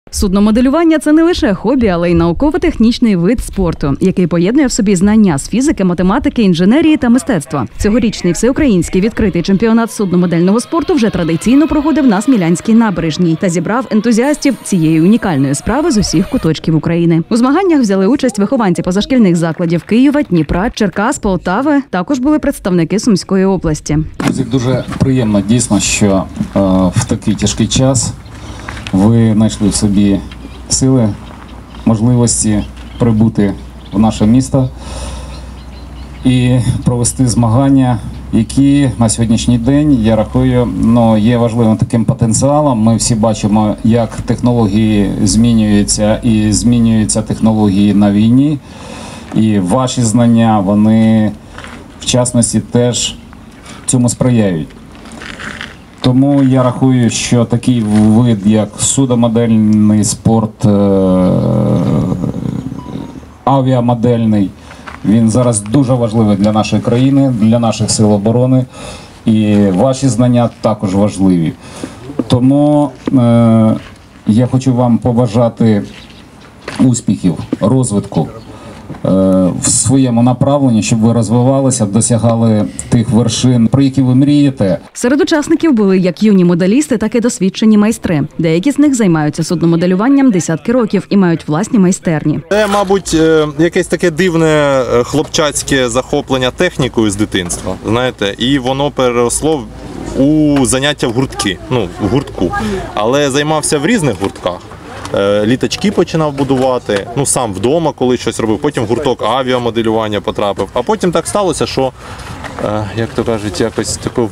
Судномоделювання – це не лише хобі, але й науково-технічний вид спорту, який поєднує в собі знання з фізики, математики, інженерії та мистецтва. Цьогорічний всеукраїнський відкритий чемпіонат судномодельного спорту вже традиційно проходив на Смілянській набережній та зібрав ентузіастів цієї унікальної справи з усіх куточків України. У змаганнях взяли участь вихованці позашкільних закладів Києва, Дніпра, Черкас, Полтави. Також були представники Сумської області. Друзі, дуже приємно дійсно, що в такий тяжкий час ви знайшли в собі сили, можливості прибути в наше місто і провести змагання, які на сьогоднішній день, я рахую, є важливим таким потенціалом. Ми всі бачимо, як технології змінюються і змінюються технології на війні. І ваші знання, вони в частності теж цьому сприяють. Тому я рахую, що такий вид, як судномодельний спорт, авіамодельний, він зараз дуже важливий для нашої країни, для наших сил оборони. І ваші знання також важливі. Тому я хочу вам побажати успіхів, розвитку в своєму направленні, щоб ви розвивалися, досягали тих вершин, про які ви мрієте. Серед учасників були як юні моделісти, так і досвідчені майстри. Деякі з них займаються судномоделюванням десятки років і мають власні майстерні. Це, мабуть, якесь таке дивне хлопчацьке захоплення технікою з дитинства, знаєте, і воно переросло у заняття в гуртку. Але займався в різних гуртках. Літачки починав будувати, сам вдома, коли щось робив, потім в гурток авіамоделювання потрапив. А потім так сталося, що, як то кажуть, якось такою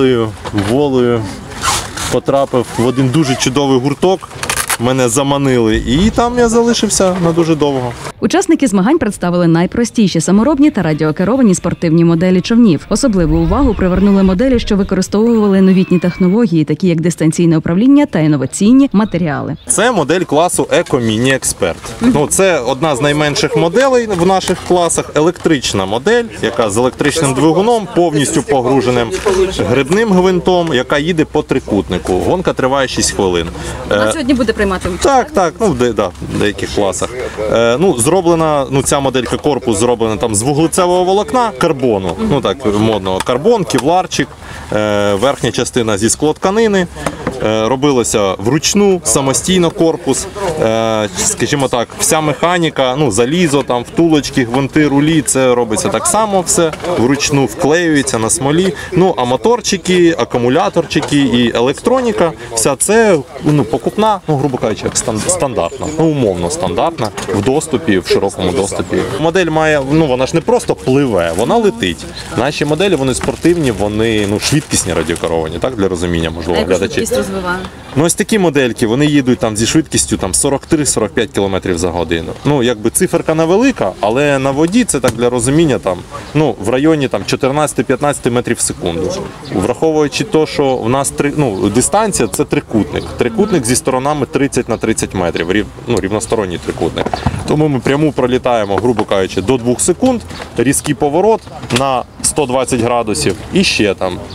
волею потрапив в один дуже чудовий гурток. Мене заманили, і там я залишився на дуже довго. Учасники змагань представили найпростіші саморобні та радіокеровані спортивні моделі човнів. Особливу увагу привернули моделі, що використовували новітні технології, такі як дистанційне управління та інноваційні матеріали. Це модель класу Eco Mini Expert. Це одна з найменших моделей в наших класах. Електрична модель, яка з електричним двигуном, повністю погруженим грибним гвинтом, яка їде по трикутнику. Гонка триває 6 хвилин. Вона сьогодні буде приймати участь? Так, в деяких класах. Зроблена, ця моделька, корпус зроблена там з вуглецевого волокна, карбону, модного, карбон, кевларчик, верхня частина зі склотканини. Робилося вручну, самостійно корпус, скажімо так, вся механіка, залізо, там, втулочки, гвинти, рулі, це робиться так само все, вручну вклеюється на смолі. А моторчики, акумуляторчики і електроніка, вся це покупна, грубо кажучи, як стандартна, умовно стандартна, в доступі, в широкому доступі. Модель має, вона ж не просто пливе, вона летить. Наші моделі, вони спортивні, вони швидкісні радіокеровані, так, для розуміння, можливо, глядачі. Ось такі модельки, вони їдуть зі швидкістю 43-45 км за годину. Якби циферка невелика, але на воді це так для розуміння в районі 14-15 метрів в секунду. Враховуючи те, що в нас дистанція – це трикутник. Трикутник зі сторонами 30 на 30 метрів, рівносторонній трикутник. Тому ми пряму пролітаємо, грубо кажучи, до 2 секунд, різкий поворот на 120 градусів і ще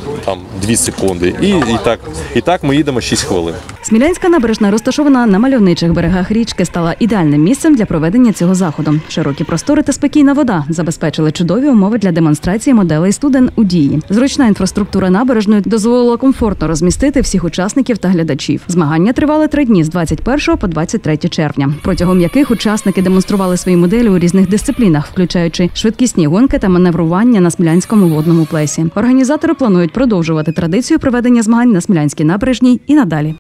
2 секунди. І так ми їдемо 6 хвилин. Смілянська набережна, розташована на мальовничих берегах річки, стала ідеальним місцем для проведення цього заходу. Широкі простори та спокійна вода забезпечили чудові умови для демонстрації моделей студен у дії. Зручна інфраструктура набережної дозволила комфортно розмістити всіх учасників та глядачів. Змагання тривали 3 дні з 21 по 23 червня, протягом яких учасники демонстрували свої моделі у різних дисциплінах, включаючи швидкісні гонки та маневрування на Смілянському водному плесі. Організатори планують продовжувати традицію проведення змагань на Смілянській набережній і надалі.